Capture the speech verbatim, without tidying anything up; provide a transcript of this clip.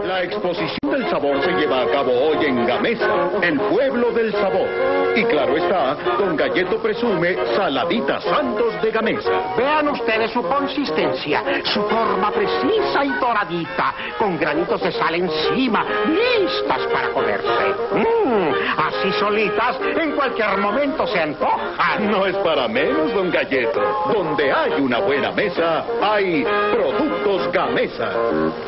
La exposición del sabor se lleva a cabo hoy en Gamesa, el pueblo del sabor. Y claro está, Don Galleto presume saladitas Santos de Gamesa. Vean ustedes su consistencia, su forma precisa y doradita, con granitos de sal encima, listas para comerse. Mmm, así solitas, en cualquier momento se antojan. No es para menos, Don Galleto. Donde hay una buena mesa, hay productos Gamesa.